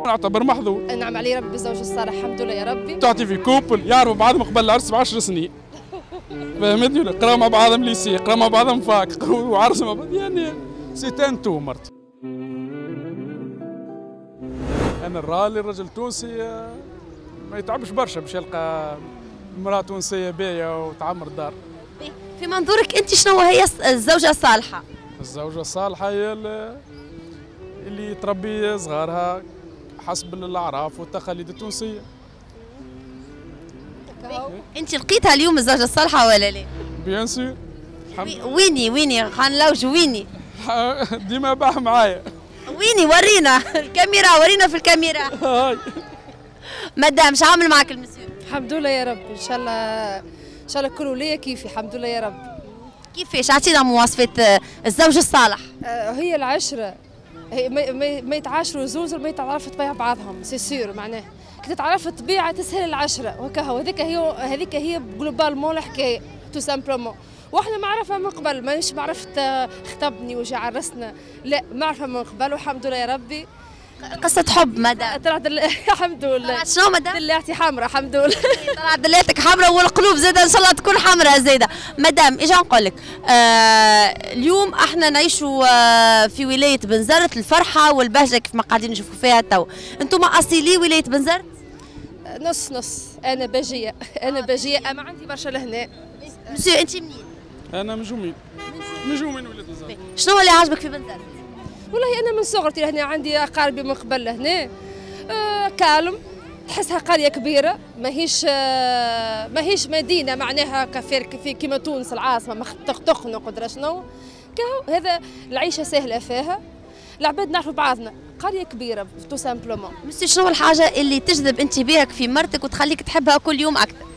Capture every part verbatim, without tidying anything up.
نعتبر محظوظ. انعم علي ربي بالزوج الصالح الحمد لله يا ربي. تعطي في كوبل يعرفوا بعضهم قبل العرس بعشر سنين. فهمتني ولا؟ قراو مع بعضهم ليسي، قراو مع بعضهم فاك، وعرسوا مع بعض يعني سيتان تو مرت. انا الرالي الرجل التونسي ما يتعبش برشا باش يلقى امراه تونسيه باهيه وتعمر الدار. في منظورك انت شنو هي الزوجه الصالحه؟ الزوجه الصالحه هي اللي تربي صغارها حسب الاعراف والتقاليد التونسيه. انت لقيتها اليوم الزوجه الصالحه ولا لا؟ بيان سور. ويني ويني خنلوج ويني؟ ديما باح معايا. ويني ورينا الكاميرا، ورينا في الكاميرا. هاي مدام شو عامل معك المسيو؟ الحمد لله يا رب، ان شاء الله ان شاء الله كله ليا كيفي الحمد لله يا رب. كيفاش؟ اعطينا مواصفات الزوج الصالح. آه هي العشره، هي ما, ما يتعاشروا زوز ما يتعرفوا طبيعة بعضهم سي سير، معناه كي تتعرف الطبيعه تسهل العشره وهكا هو. هذيك هي هذيك هي جلوبالمون الحكايه تو سامبلومون. واحنا معرفه من قبل، مانيش معرفه خطبني وجا عرسنا، لا معرفه من قبل والحمد لله يا ربي. قصة حب مدام طلعت الحمد لله. طلعت شنو مدام؟ دلعتي حمراء الحمد لله. طلعت دليتك حمراء والقلوب زاده ان شاء الله تكون حمراء زاده. مدام اجا نقول لك آه اليوم احنا نعيشوا آه في ولايه بنزرت الفرحه والبهجه كيف ما قاعدين نشوفوا فيها تو. انتم اصيلي ولايه بنزرت؟ نص نص، انا باجيه انا باجيه اما عندي برشا لهنا. مسيو انت منين؟ انا من جومين. من جومين ولايه بنزرت. شنو اللي عاجبك في بنزرت؟ والله انا من صغرتي لهنا، عندي اقاربي من قبل لهنا. آه كالم، تحسها قريه كبيره، ماهيش آه ماهيش مدينه معناها كفير كفي كيما تونس العاصمه تخنق قدره شنو. كهو هذا العيشه سهله فيها، العباد نعرفوا بعضنا، قريه كبيره تو سامبلومون. مسي شنو الحاجه اللي تجذب انتباهك في مرتك وتخليك تحبها كل يوم اكثر؟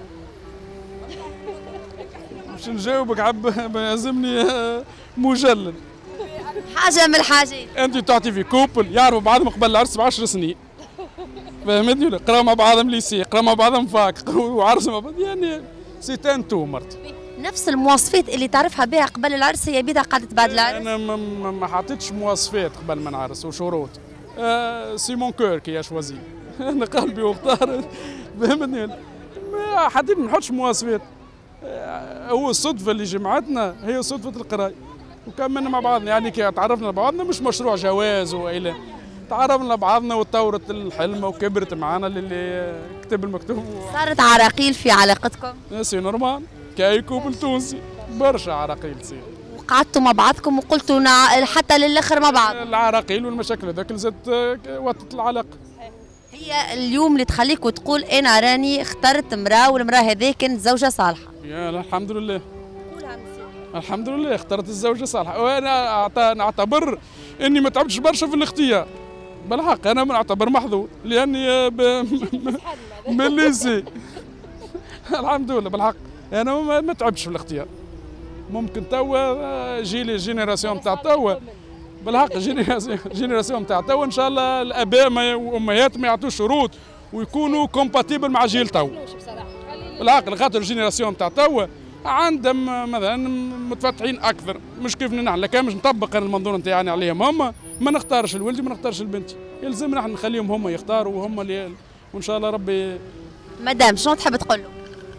باش نجاوبك عب يلزمني مجلد. حاجه من الحاجات. انت تعطي في كوبل يعرفوا بعضهم قبل العرس بعشر سنين. فهمتني ولا؟ قراو مع بعضهم ليسي، قراو مع بعضهم فاك، وعرسوا مع بعض يعني سيتان تو مرت. نفس المواصفات اللي تعرفها بها قبل العرس هي بيدها قعدت بعد العرس؟ انا ما حطيتش مواصفات قبل ما نعرس وشروط. آه سي مون كور كي شوازي. انا قلبي واختار. فهمتني ولا؟ ما حديت ما نحطش مواصفات. آه هو الصدفه اللي جمعتنا هي صدفه القرايه. وكملنا مع بعضنا، يعني كي تعرفنا بعضنا مش مشروع جواز والى تعرفنا بعضنا وتطورت الحلمه وكبرت معنا اللي كتب المكتوب. صارت عراقيل في علاقتكم؟ سي نورمال كاي كوبل تونسي برشا عراقيل تصير. وقعدتوا مع بعضكم وقلتوا حتى للاخر مع بعض؟ العراقيل والمشاكل هذاك اللي زادت وطت العلاقه. هي اليوم اللي تخليك وتقول انا راني اخترت امراه والمراه هذه كانت زوجه صالحه. يا الحمد لله. الحمد لله اخترت الزوجه صالحه، وانا نعتبر اني ما تعبتش برشا في الاختيار. بالحق انا نعتبر محظوظ لاني ب... من الليسي. الحمد لله بالحق انا ما تعبتش في الاختيار. ممكن توا جيلي الجينيراسيون تاع توا بالحق جينيراسيون تاع توا ان شاء الله الاباء والامهات ما يعطوش شروط ويكونوا كومباتيبل مع جيل توا. بالحق خاطر الجينيراسيون تاع توا عندهم مثلا متفتحين اكثر، مش كيف نحن. لكن مش نطبق انا المنظور نتاعي عليهم هم، ما نختارش لولدي ما نختارش لبنتي، يلزمنا نحن نخليهم هم يختاروا وهم اللي وان شاء الله ربي. مدام شنو تحب تقول له؟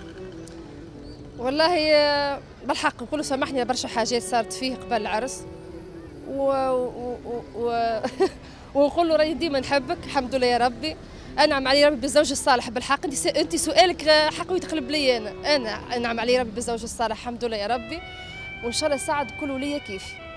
والله بالحق نقول له سامحني برشا حاجات صارت فيه قبل العرس و, و... و... ونقول له راني ديما نحبك الحمد لله يا ربي. انعم علي ربي بالزوج الصالح. بالحق انت س... انت سؤالك حق يتقلب لي انا انا انعم علي ربي بالزوج الصالح الحمد لله يا ربي، وان شاء الله ساعد كل وليه كيفي.